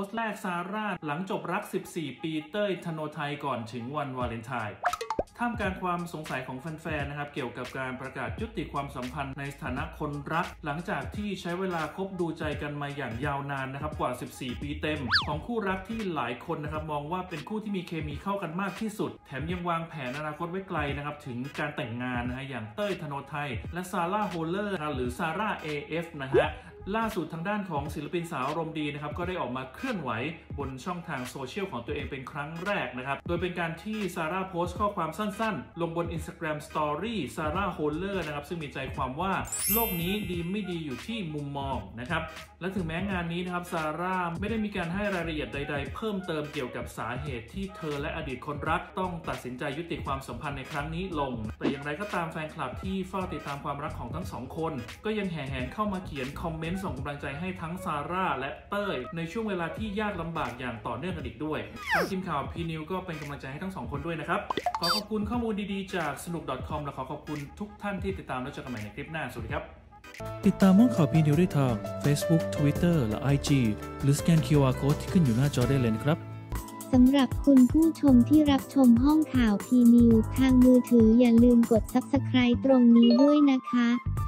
สต์แรกซาร่าหลังจบรัก14ปีเต้ยธโนไทยก่อนถึงวันวาเลนไทน์ท่ามกลางความสงสัยของแฟนๆนะครับเกี่ยวกับการประกาศยุติความสัมพันธ์ในสถานะคนรักหลังจากที่ใช้เวลาคบดูใจกันมาอย่างยาวนานนะครับกว่า14ปีเต็มของคู่รักที่หลายคนนะครับมองว่าเป็นคู่ที่มีเคมีเข้ากันมากที่สุดแถมยังวางแผนอนาคตไว้ไกลนะครับถึงการแต่งงานนะฮะอย่างเต้ยธโนไทยและซาร่าโฮเลอร์หรือซาร่า AF นะฮะล่าสุดทางด้านของศิลปินสาวอารมณ์ดีนะครับก็ได้ออกมาเคลื่อนไหวบนช่องทางโซเชียลของตัวเองเป็นครั้งแรกนะครับโดยเป็นการที่ซาร่าโพสต์ข้อความสั้นๆลงบน Instagram Story ซาร่าโฮลเลอร์นะครับซึ่งมีใจความว่าโลกนี้ดีไม่ดีอยู่ที่มุมมองนะครับและถึงแม้งานนี้นะครับซาร่าไม่ได้มีการให้รายละเอียดใดๆเพิ่มเติมเกี่ยวกับสาเหตุที่เธอและอดีตคนรักต้องตัดสินใจยุติความสัมพันธ์ในครั้งนี้ลงแต่อย่างไรก็ตามแฟนคลับที่เฝ้าติดตามความรักของทั้งสองคนก็ยังแห่แหนเข้ามาเขียนคอมเมนต์ส่งกำลังใจให้ทั้งซาร่าและเต้ยในช่วงเวลาที่ยากลำบากอย่างต่อเนื่องกันอีกด้วยทางทีมข่าวพีนิวก็เป็นกำลังใจให้ทั้งสองคนด้วยนะครับขอขอบคุณข้อมูลดีๆจากสนุก .com และขอขอบคุณทุกท่านที่ติดตามและเจอกันใหม่ในคลิปหน้าสวัสดีครับติดตามห้องข่าวพีนิวได้ทาง Facebook Twitter และ IG หรือสแกน QR Code ที่ขึ้นอยู่หน้าจอได้เลยนะครับสำหรับคุณผู้ชมที่รับชมห้องข่าวพีนิวทางมือถืออย่าลืมกด Subscribe ตรงนี้ด้วยนะคะ